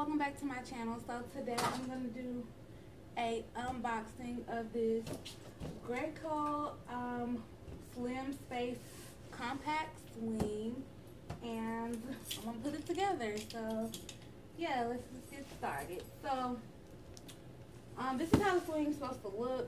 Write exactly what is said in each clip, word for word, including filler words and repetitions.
welcome back to my channel. So today I'm going to do a unboxing of this Graco um, Slim Space Compact Swing, and I'm going to put it together. So yeah, let's just get started. So um, this is how the swing is supposed to look.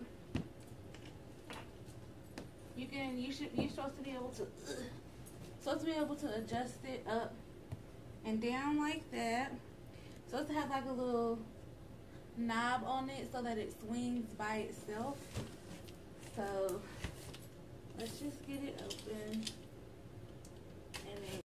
You can, you should, you're supposed to be able to, uh, supposed to be able to adjust it up and down like that. Supposed to have like a little knob on it so that it swings by itself. So let's just get it open and then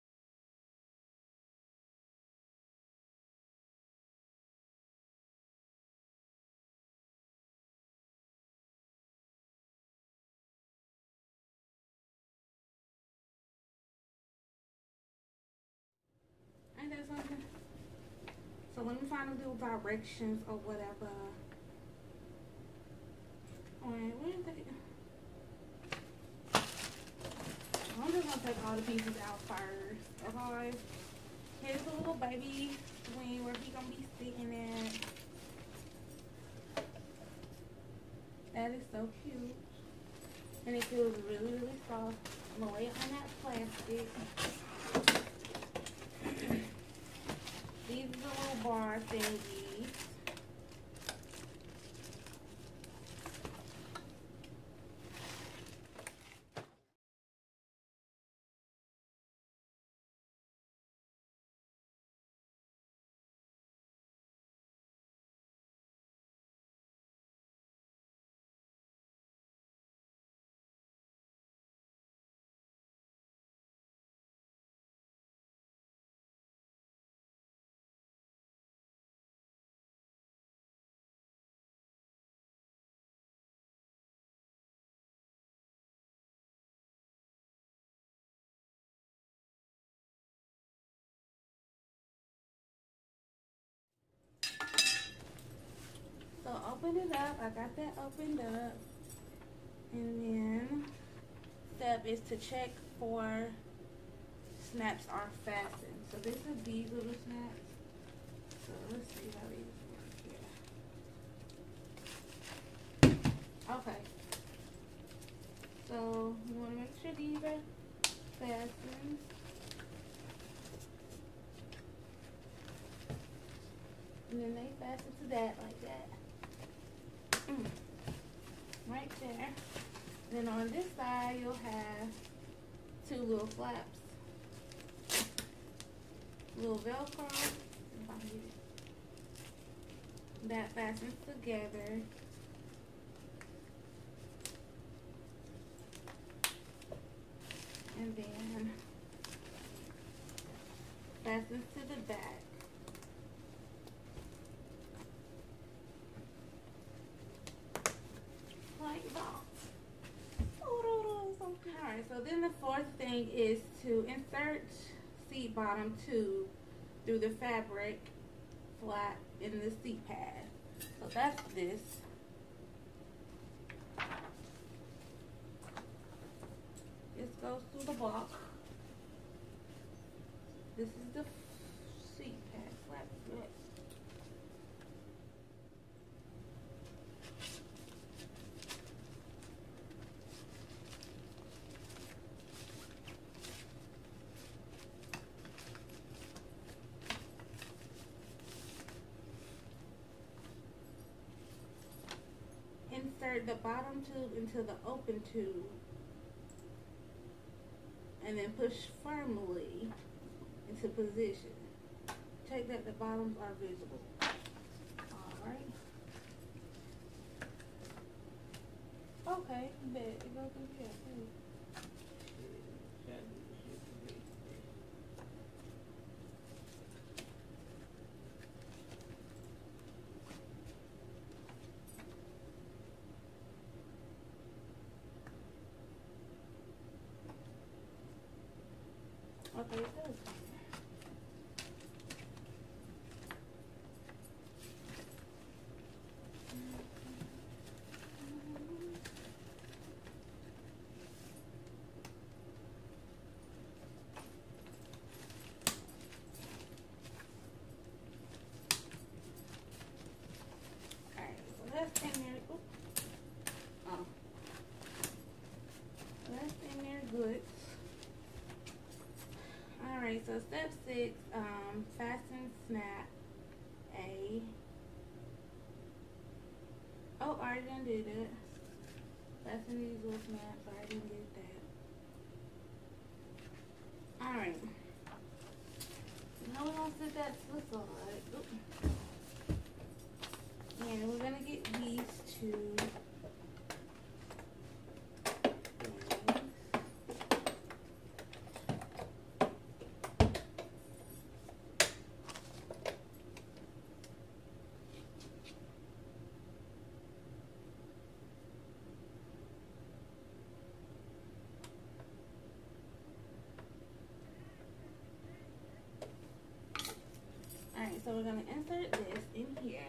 ain't that something? So let me find the little directions or whatever. Wait, where is it? I'm just gonna take all the pieces out first. Okay. Here's a little baby swing where he gonna be sitting at. That is so cute. And it feels really, really soft. I'm gonna lay it on that plastic. These are the little bar thingies. So open it up. I got that opened up. And then step is to check for snaps are fastened. So this is these little snaps. So let's see how these work here. Okay. So you want to make sure these are fastened. And then they fasten to that like that. Mm. Right there. Then on this side you'll have two little flaps. Little Velcro. If I get it. That fastens together. And then fastens to the back. Like that. Alright, so then the fourth thing is to insert seat bottom tube through the fabric flap in the seat pad. So that's this. This goes through the block. This is the seat pad flap. Insert the bottom tube into the open tube and then push firmly into position. Check that the bottoms are visible. Alright. Okay, bet it goes through here too. Okay, it does. so step six, um, fasten snap A. Oh, I already done did it. Fasten these little snaps. I already did that. Alright. Now we're gonna set that to the side. Oop. And we're gonna get these two. Alright, so we're going to insert this in here.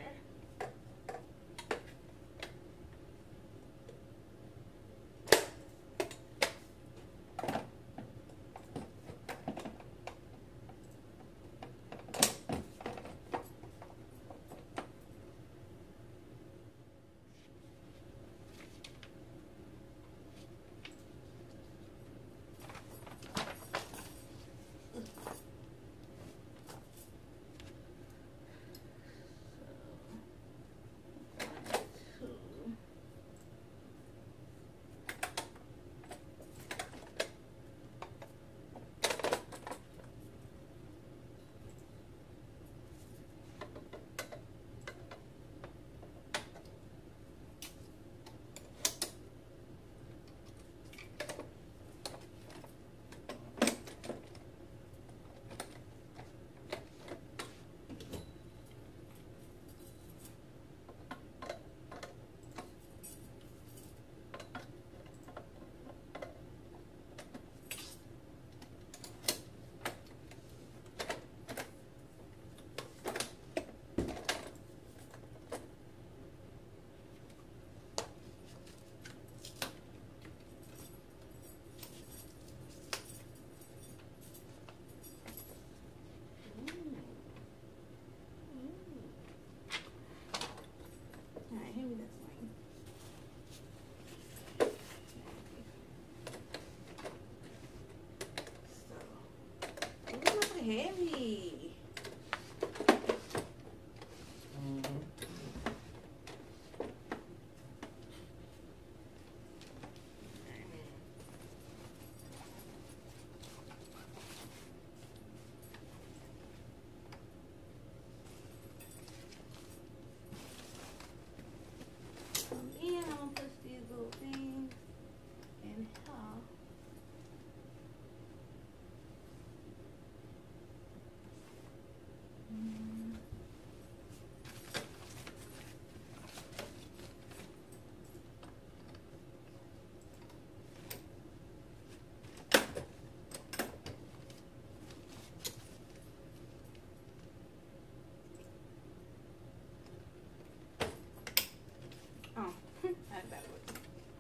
Heavy. Mm-hmm. And I'm gonna push these little things in here. Oh, that's backwards.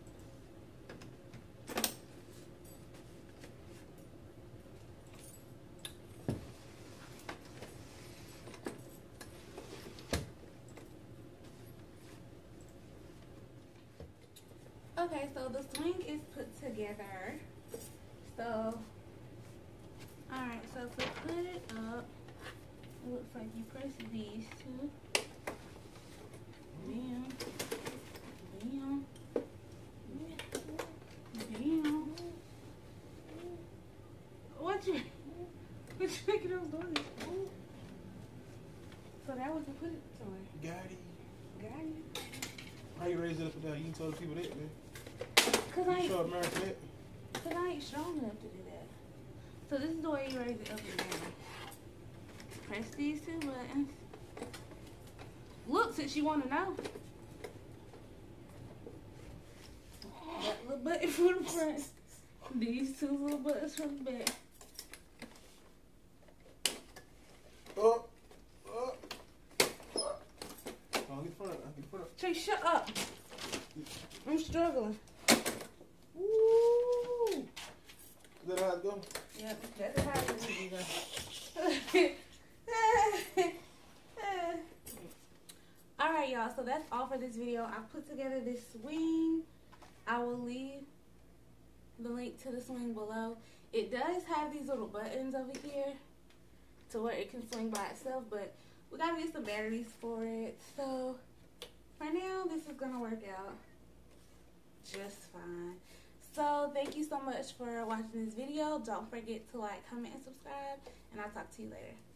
Okay, so the swing is put together. So, alright, so to put it up, it looks like you press these two. Bam. Bam. Bam. What you, what you thinking I was doing? So that was to put it somewhere. Got it. Got it. How you raise it up and down? You can tell the people that, man. Cause I You ain't, show America that. cause I ain't strong enough to do that. So this is the way you raise it up and down. Press these two buttons. Look, since you want to know. That little button for the front. These two little buttons from the back. Up. Up. Up. Oh, get front. Get front. Trey, shut up. I'm struggling. Woo! Is that how it go? Yep, that's how it is. Alright, y'all, so that's all for this video. I put together this swing. I will leave the link to the swing below. It does have these little buttons over here to where it can swing by itself, but we gotta get some batteries for it. So for now, this is gonna work out just fine. So thank you so much for watching this video. Don't forget to like, comment, and subscribe, and I'll talk to you later.